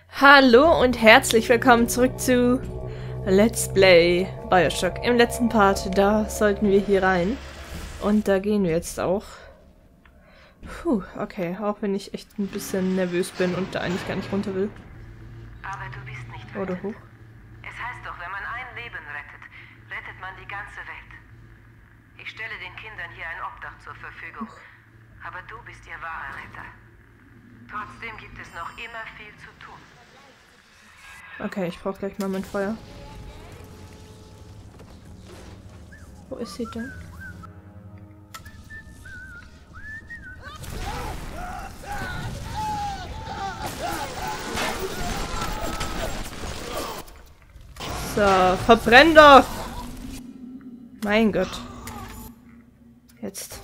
Hallo und herzlich willkommen zurück zu Let's Play Bioshock. Im letzten Part, da sollten wir hier rein. Und da gehen wir jetzt auch. Puh, okay, auch wenn ich echt ein bisschen nervös bin und da eigentlich gar nicht runter will. Aber du bist nicht Oder rettet. hoch. Es heißt doch, wenn man ein Leben rettet, rettet man die ganze Welt. Ich stelle den Kindern hier ein Obdach zur Verfügung. Aber du bist ihr wahrer Retter. Trotzdem gibt es noch immer viel zu tun. Okay, ich brauche gleich mal mein Feuer. Wo ist sie denn? So, verbrenn doch! Mein Gott. Jetzt.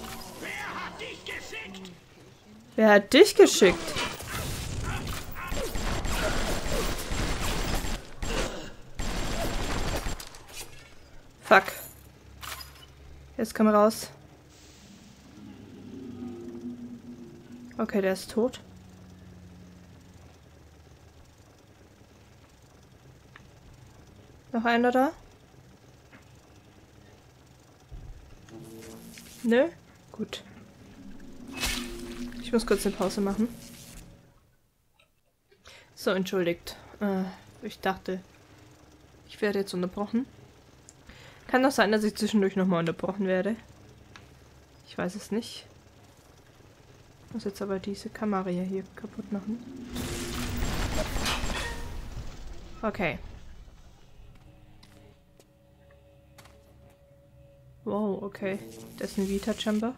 Wer hat dich geschickt? Fuck. Jetzt komm raus. Okay, der ist tot. Noch einer da? Nö? Gut. Ich muss kurz eine Pause machen. So, entschuldigt. Ich dachte, ich werde jetzt unterbrochen. Kann doch sein, dass ich zwischendurch nochmal unterbrochen werde. Ich weiß es nicht. Ich muss jetzt aber diese Kamera hier kaputt machen. Okay. Wow, okay. Das ist ein Vita-Chamber.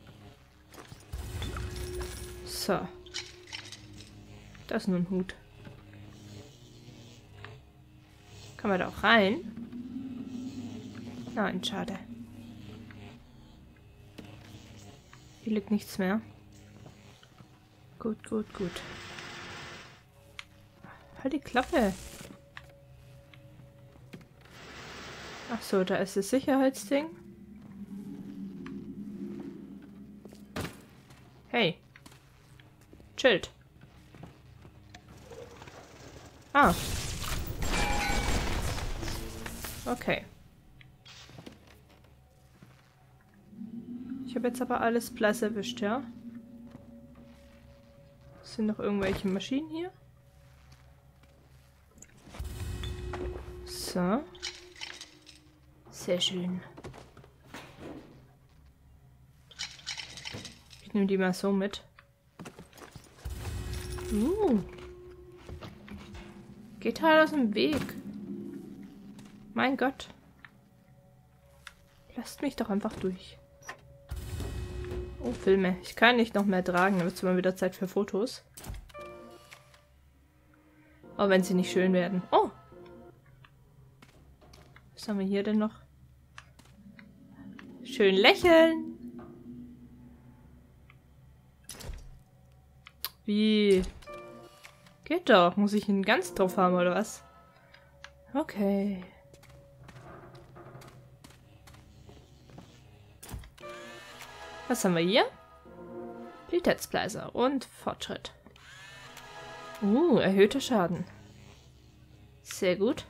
So. Das ist nur ein Hut. Kann man da auch rein? Nein, schade. Hier liegt nichts mehr. Gut, gut, gut. Halt die Klappe. Ach so, da ist das Sicherheitsding. Hey. Chillt. Ah. Okay. Ich habe jetzt aber alles Platz erwischt, ja? Sind noch irgendwelche Maschinen hier? So. Sehr schön. Ich nehme die mal so mit. Geht halt aus dem Weg. Mein Gott. Lasst mich doch einfach durch. Oh, Filme. Ich kann nicht noch mehr tragen, dann wird es mal wieder Zeit für Fotos. Aber wenn sie nicht schön werden. Oh! Was haben wir hier denn noch? Schön lächeln! Wie? Geht doch. Muss ich ihn ganz drauf haben, oder was? Okay. Was haben wir hier? Qualitätspleiser und Fortschritt. Erhöhter Schaden. Sehr gut.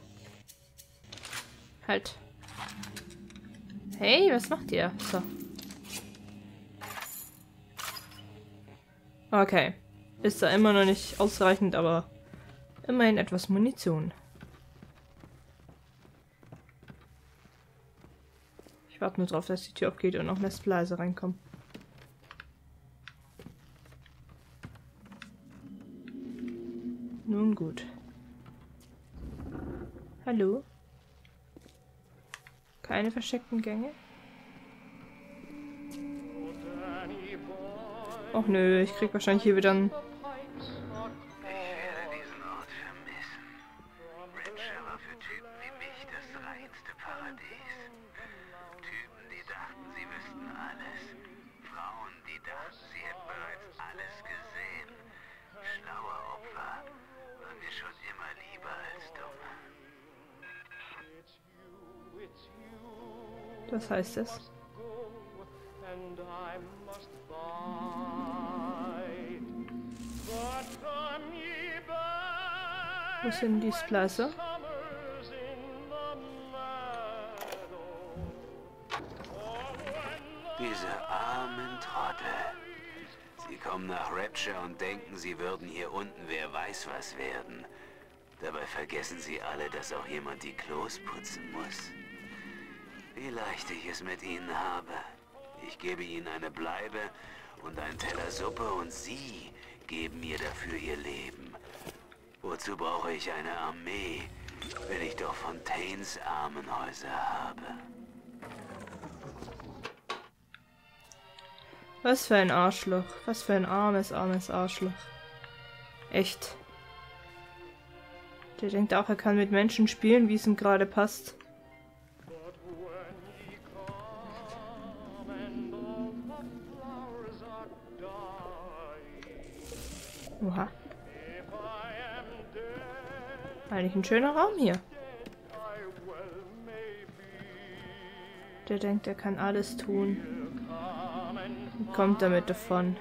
Halt. Hey, was macht ihr? So. Okay. Ist da immer noch nicht ausreichend, aber immerhin etwas Munition. Ich warte nur drauf, dass die Tür aufgeht und noch mehr Splicer reinkommen. Nun gut. Hallo? Keine versteckten Gänge? Och nö, ich krieg wahrscheinlich hier wieder einen... Ich werde diesen Ort vermissen. Rapture war für Typen wie mich das reinste Paradies. Typen, die dachten, sie wüssten alles. Frauen, die dachten, sie hätten bereits alles gesehen. Schlaue Opfer waren mir schon immer lieber als dumm. Was heißt das? And I must fight, but from ye Wo sind die Splicer? Diese armen Trottel. Sie kommen nach Rapture und denken, sie würden hier unten wer weiß was werden. Dabei vergessen sie alle, dass auch jemand die Klos putzen muss. Wie leicht ich es mit ihnen habe. Ich gebe ihnen eine Bleibe und einen Teller Suppe und sie geben mir dafür ihr Leben. Wozu brauche ich eine Armee, wenn ich doch Fontaines Armenhäuser habe? Was für ein Arschloch. Was für ein armes Arschloch. Echt. Der denkt auch, er kann mit Menschen spielen, wie es ihm gerade passt. Oha. Eigentlich ein schöner Raum hier. Der denkt, er kann alles tun. Und kommt damit davon.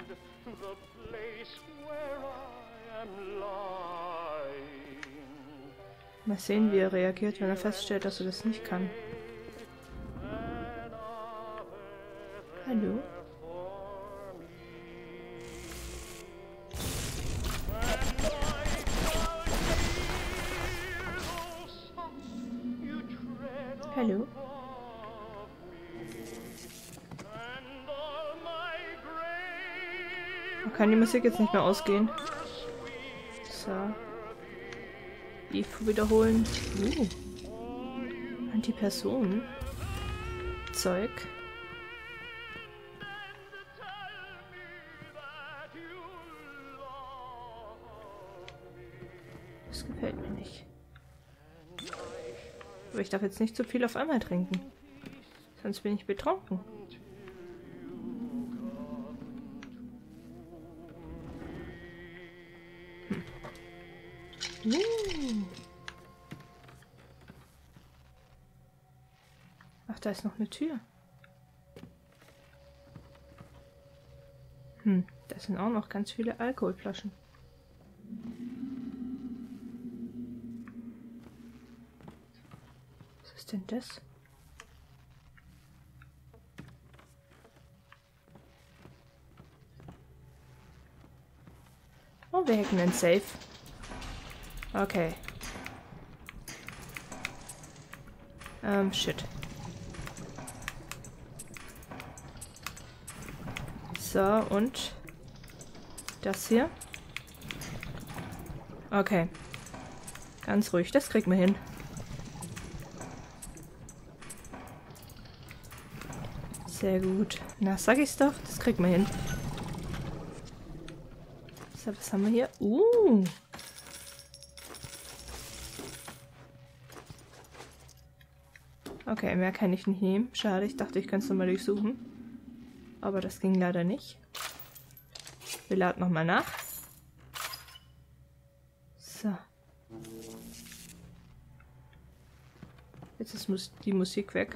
Mal sehen, wie er reagiert, wenn er feststellt, dass er das nicht kann. Hallo? Hallo? Man kann die Musik jetzt nicht mehr ausgehen. So. Info wiederholen. Antipersonen. Zeug. Das gefällt mir nicht. Aber ich darf jetzt nicht zu viel auf einmal trinken. Sonst bin ich betrunken. Ach, da ist noch eine Tür. Da sind auch noch ganz viele Alkoholflaschen. Was ist denn das? Oh, wir hacken einen Safe. Okay. Shit. So, und das hier. Okay. Ganz ruhig, das kriegen wir hin. Sehr gut. Na, sag ich's doch, das kriegen wir hin. So, was haben wir hier? Okay, mehr kann ich nicht nehmen. Schade, ich dachte, ich könnte es nochmal durchsuchen. Aber das ging leider nicht. Wir laden nochmal nach. So. Jetzt ist die Musik weg.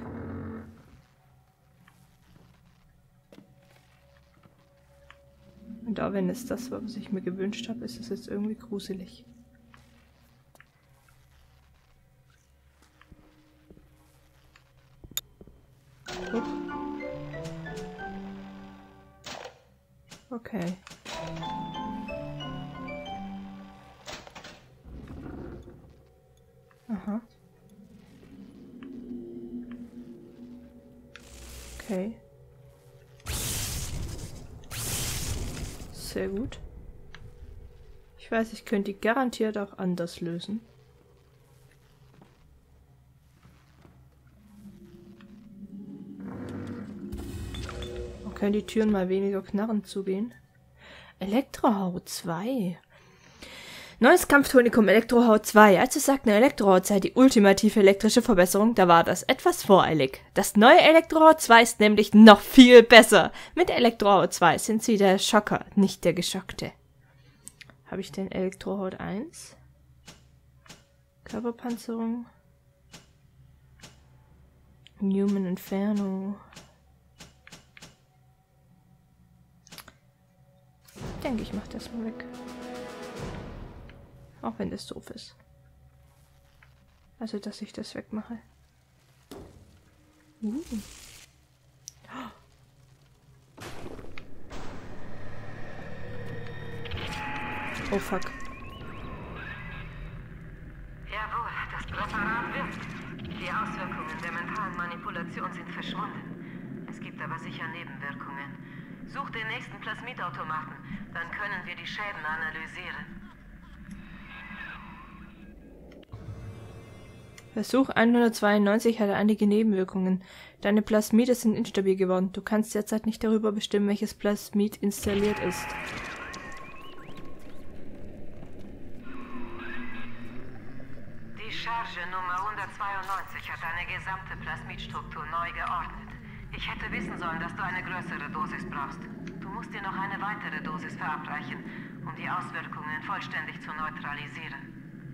Und auch wenn es das war, was ich mir gewünscht habe, ist es jetzt irgendwie gruselig. Okay. Aha. Okay. Sehr gut. Ich weiß, ich könnte die garantiert auch anders lösen. Können die Türen mal weniger knarrend zugehen. Elektrohaut 2. Neues Kampftonikum Elektrohaut 2. Also sagt eine Elektrohaut sei die ultimative elektrische Verbesserung, da war das etwas voreilig. Das neue Elektrohaut 2 ist nämlich noch viel besser. Mit Elektrohaut 2 sind sie der Schocker, nicht der Geschockte. Habe ich denn Elektrohaut 1? Körperpanzerung. Human Inferno. Ich denke, ich mache das mal weg. Auch wenn das doof ist. Also, dass ich das wegmache. Oh fuck. Jawohl, das Präparat wirkt. Die Auswirkungen der mentalen Manipulation sind verschwunden. Es gibt aber sicher Nebenwirkungen. Such den nächsten Plasmidautomaten, dann können wir die Schäden analysieren. Versuch 192 hatte einige Nebenwirkungen. Deine Plasmide sind instabil geworden. Du kannst derzeit nicht darüber bestimmen, welches Plasmid installiert ist. Die Charge Nummer 192 hat deine gesamte Plasmidstruktur neu geordnet. Ich hätte wissen sollen, dass du eine größere Dosis brauchst. Du musst dir noch eine weitere Dosis verabreichen, um die Auswirkungen vollständig zu neutralisieren.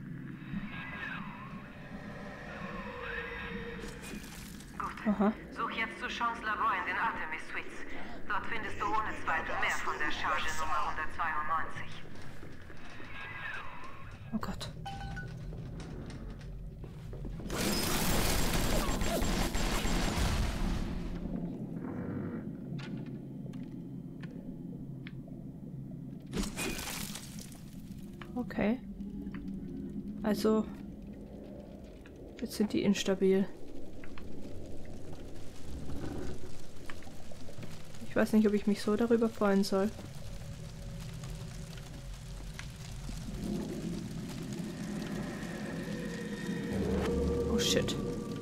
Gut. Aha. Such jetzt zu Sean's Labor in den Artemis Suites. Dort findest du ohne Zweifel mehr von der Charge Nummer 192. Oh Gott. Okay. Also, jetzt sind die instabil. Ich weiß nicht, ob ich mich so darüber freuen soll. Oh shit.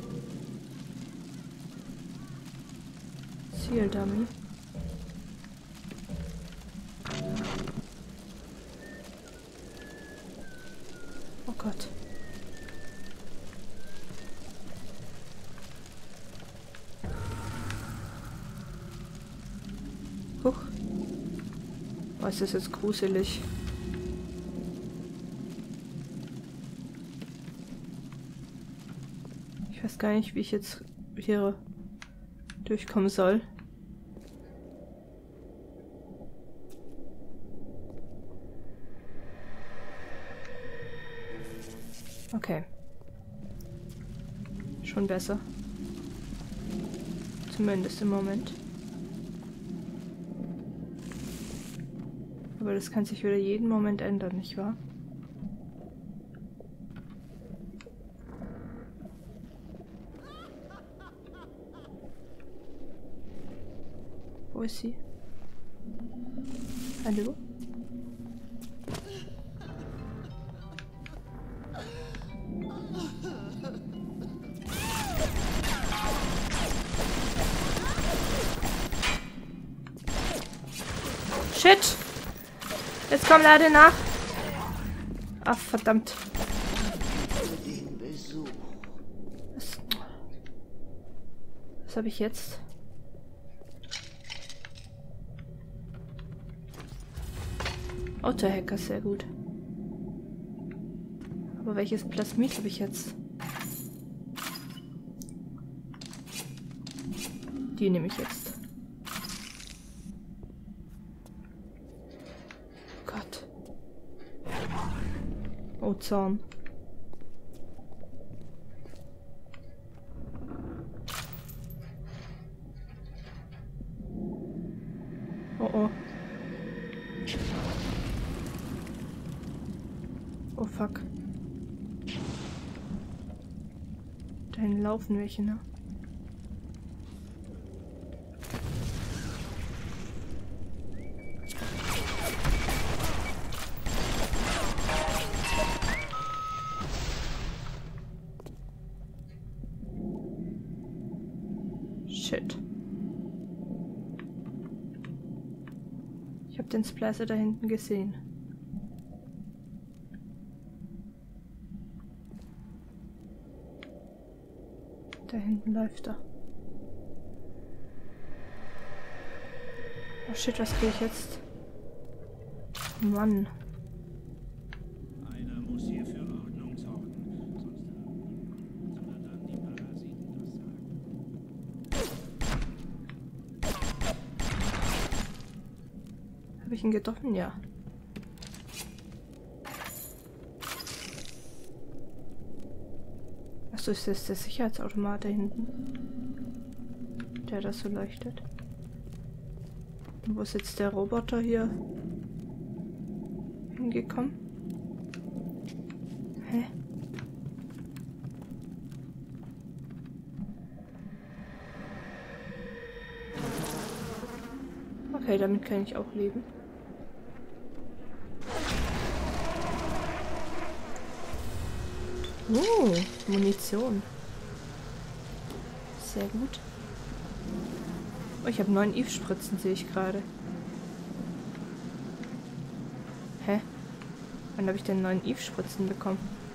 Zieldummy. Oh Gott. Huch. Oh, ist das jetzt gruselig. Ich weiß gar nicht, wie ich jetzt hier durchkommen soll. Okay. Schon besser. Zumindest im Moment. Aber das kann sich wieder jeden Moment ändern, nicht wahr? Wo ist sie? Hallo? Shit! Jetzt kommen Leute nach. Ach, verdammt. Was habe ich jetzt? Autohacker, sehr gut. Aber welches Plasmid habe ich jetzt? Die nehme ich jetzt. Gott. Oh, Zorn. Oh, oh. Oh, fuck. Dahin laufen welche, ne? Shit. Ich habe den Splicer da hinten gesehen. Da hinten läuft er. Oh shit, was kriege ich jetzt? Mann. Einer muss hier für Ordnung sorgen, sonst dann die Parasiten das sagen. Habe ich ihn getroffen? Ja. Achso, ist das der Sicherheitsautomat da hinten? Der das so leuchtet. Und wo ist jetzt der Roboter hier hingekommen? Hä? Okay, damit kann ich auch leben. Munition. Sehr gut. Oh, ich habe 9 Eve-Spritzen, sehe ich gerade. Hä? Wann habe ich denn 9 Eve-Spritzen bekommen?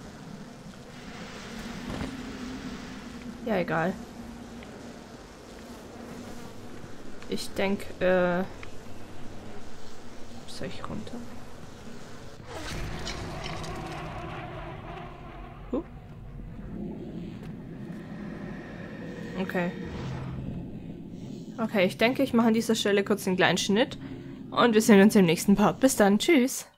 Ja, egal. Ich denke, soll ich runter? Okay. Okay, ich denke, ich mache an dieser Stelle kurz einen kleinen Schnitt. Und wir sehen uns im nächsten Part. Bis dann. Tschüss.